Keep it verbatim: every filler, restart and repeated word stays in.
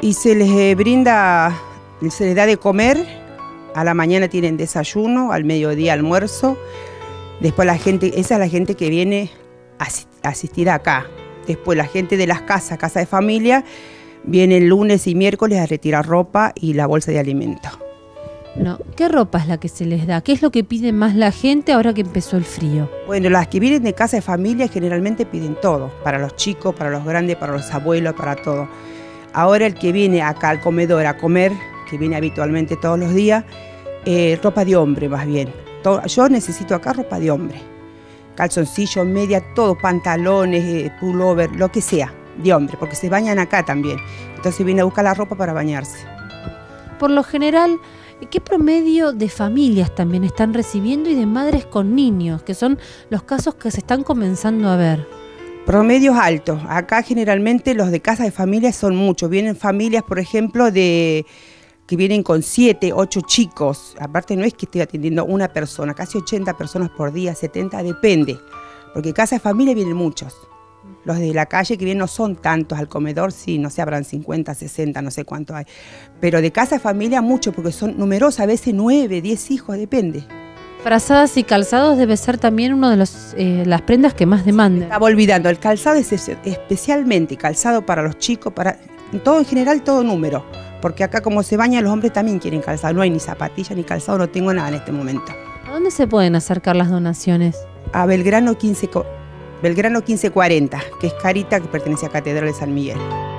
Y se les eh, brinda, se les da de comer, a la mañana tienen desayuno, al mediodía almuerzo, después la gente, esa es la gente que viene a asistir acá. Después la gente de las casas, casa de familia, viene el lunes y miércoles a retirar ropa y la bolsa de alimentos. No, ¿qué ropa es la que se les da? ¿Qué es lo que pide más la gente ahora que empezó el frío? Bueno, las que vienen de casa de familia generalmente piden todo, para los chicos, para los grandes, para los abuelos, para todo. Ahora el que viene acá al comedor a comer, que viene habitualmente todos los días, eh, ropa de hombre más bien. Todo, yo necesito acá ropa de hombre. Calzoncillos, media, todo, pantalones, eh, pullover, lo que sea, de hombre, porque se bañan acá también. Entonces viene a buscar la ropa para bañarse. Por lo general, ¿qué promedio de familias también están recibiendo y de madres con niños, que son los casos que se están comenzando a ver? Promedios altos. Acá generalmente los de casa de familia son muchos. Vienen familias, por ejemplo, de que vienen con siete, ocho chicos. Aparte no es que estoy atendiendo una persona, casi ochenta personas por día, setenta, depende. Porque casa de familia vienen muchos. Los de la calle que vienen no son tantos, al comedor sí, no sé, habrán cincuenta, sesenta, no sé cuánto hay. Pero de casa de familia muchos, porque son numerosos, a veces nueve, diez hijos, depende. Frazadas y calzados debe ser también una de los, eh, las prendas que más demandan. Estaba olvidando, el calzado es especialmente calzado para los chicos, para todo en general, todo número. Porque acá como se bañan los hombres también quieren calzado, no hay ni zapatillas ni calzado, no tengo nada en este momento. ¿A dónde se pueden acercar las donaciones? A Belgrano quince, Belgrano quince cuarenta, que es Carita, que pertenece a Catedral de San Miguel.